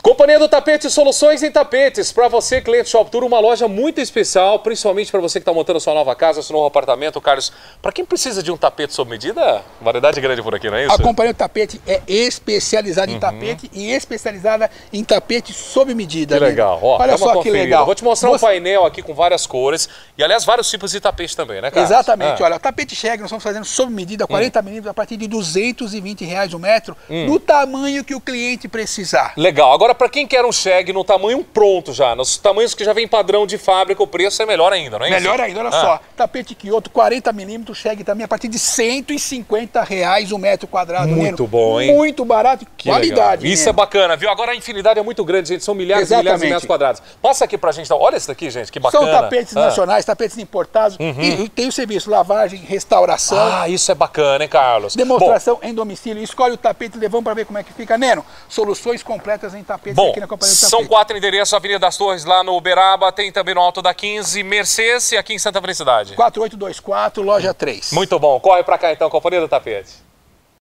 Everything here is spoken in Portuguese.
Companhia do Tapete, soluções em tapetes. Para você, cliente Shop Tour, uma loja muito especial, principalmente para você que está montando a sua nova casa, seu novo apartamento. Carlos, para quem precisa de um tapete sob medida, variedade grande por aqui, não é isso? A Companhia do Tapete é especializada em tapete e especializada em tapete sob medida. Que legal. Ó, olha só que legal. Vou te mostrar um painel aqui com várias cores e, aliás, vários tipos de tapete também, né, Carlos? Exatamente. Olha, o tapete Sheg nós estamos fazendo sob medida, 40 milímetros, a partir de R$220 o metro, no tamanho que o cliente precisar. Legal. Agora, para quem quer um Sheg no tamanho pronto já, nos tamanhos que já vem padrão de fábrica, o preço é melhor ainda, não é isso? Melhor ainda, olha só. Tapete Kyoto, 40 milímetros, Sheg também a partir de R$150 o metro quadrado. Muito bom, hein? Muito barato e qualidade. Legal. Isso é bacana, viu? Agora a infinidade é muito grande, gente. São milhares e milhares de metros quadrados. Passa aqui pra gente. Olha esse daqui, gente, que bacana. São tapetes nacionais, tapetes importados. E tem o serviço lavagem, restauração. Ah, isso é bacana, hein, Carlos? Demonstração em domicílio. Escolhe o tapete e levamos para ver como é que fica. Neno, soluções completas em tapetes aqui na Companhia do Tapete. São 4 endereços, Avenida das Torres, lá no Uberaba, tem também no Alto da 15, Mercedes e aqui em Santa Felicidade. 4824, loja 3. Muito bom. Corre pra cá então, Companhia do Tapete.